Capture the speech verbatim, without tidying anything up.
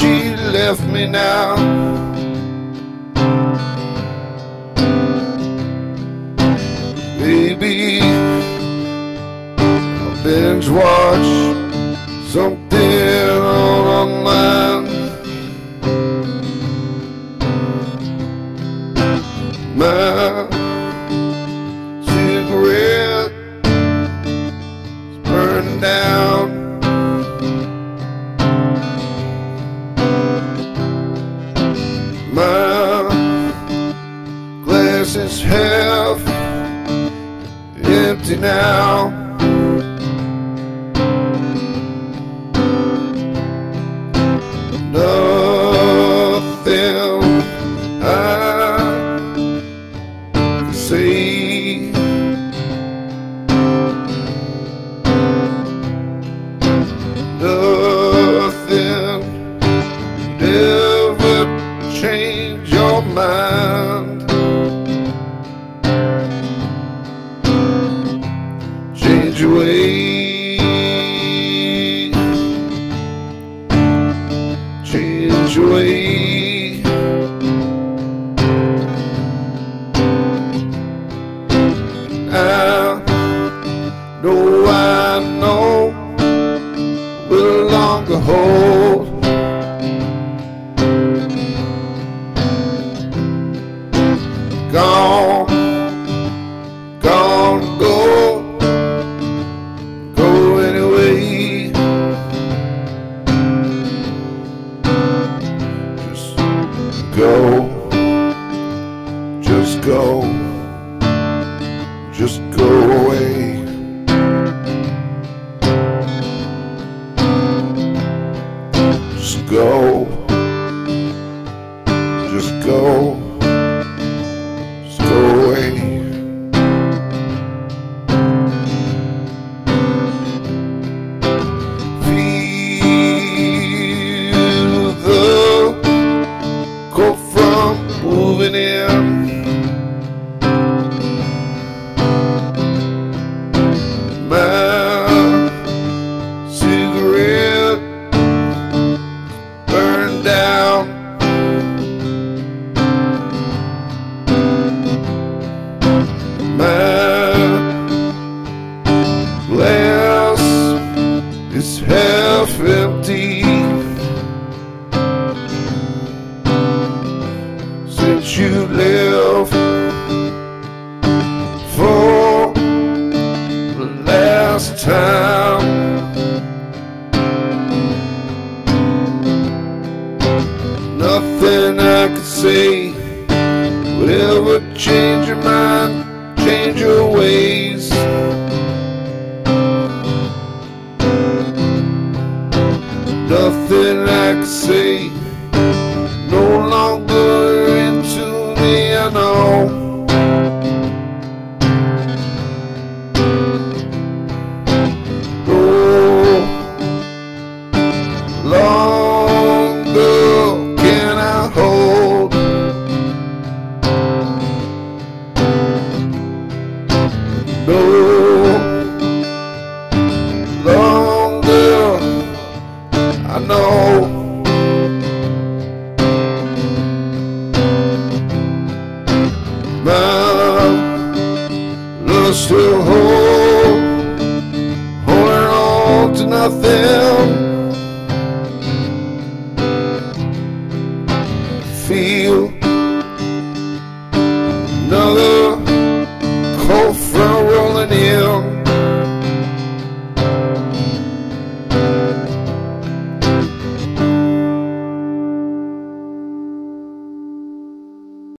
she left me now. Baby, I'll binge watch something on online. My cigarette is burning down. My glass is half empty now. Nothing I can say. Nothing could ever change your mind. Change your way, change your way. I know, I know, will longer hold. Gone, gone, go. Go, just go, just go away. Just go, just go, just go away. Moving in, my cigarette burned down. My glass is half empty. Since you left for the last time, nothing I could say would ever change your mind, change your ways. Nothing I could say, no longer into me, I know. No longer can I hold. No longer, I know. My love still hold, holding on to nothing. Feel